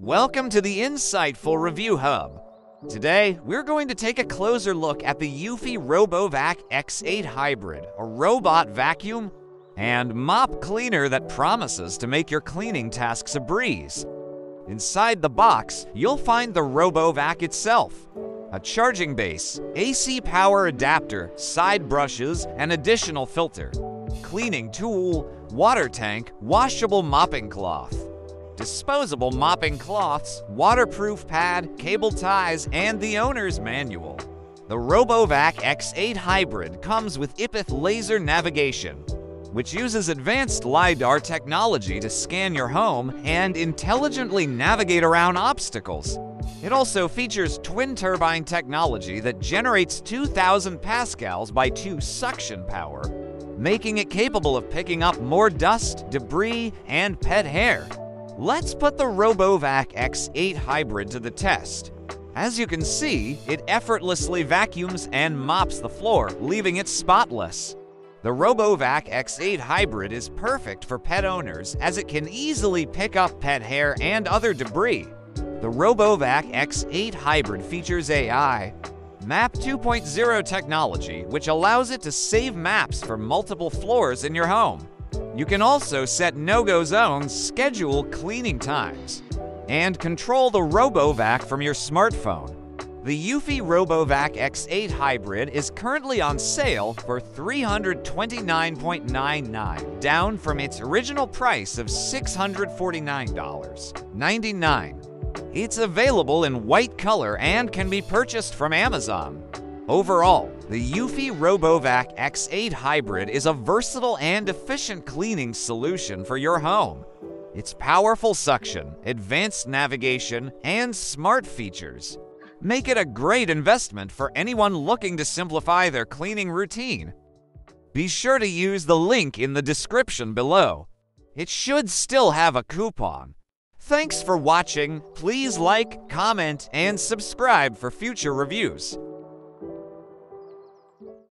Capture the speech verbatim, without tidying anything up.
Welcome to the Insightful Review Hub. Today, we're going to take a closer look at the eufy RoboVac X eight Hybrid, a robot vacuum and mop cleaner that promises to make your cleaning tasks a breeze. Inside the box, you'll find the RoboVac itself, a charging base, A C power adapter, side brushes, an additional filter, cleaning tool, water tank, washable mopping cloth, disposable mopping cloths, waterproof pad, cable ties, and the owner's manual. The RoboVac X eight Hybrid comes with iPath laser navigation, which uses advanced LiDAR technology to scan your home and intelligently navigate around obstacles. It also features Twin-Turbine technology that generates two thousand pascals by two suction power, making it capable of picking up more dust, debris, and pet hair. Let's put the RoboVac X eight Hybrid to the test. As you can see, it effortlessly vacuums and mops the floor, leaving it spotless. The RoboVac X eight Hybrid is perfect for pet owners as it can easily pick up pet hair and other debris. The RoboVac X eight Hybrid features A I Map two point oh technology, which allows it to save maps for multiple floors in your home. You can also set no-go zones, schedule cleaning times, and control the RoboVac from your smartphone. The eufy RoboVac X eight Hybrid is currently on sale for three hundred twenty-nine ninety-nine dollars, down from its original price of six hundred forty-nine ninety-nine dollars. It's available in white color and can be purchased from Amazon. Overall, the eufy RoboVac X eight Hybrid is a versatile and efficient cleaning solution for your home. Its powerful suction, advanced navigation, and smart features make it a great investment for anyone looking to simplify their cleaning routine. Be sure to use the link in the description below. It should still have a coupon. Thanks for watching. Please like, comment, and subscribe for future reviews.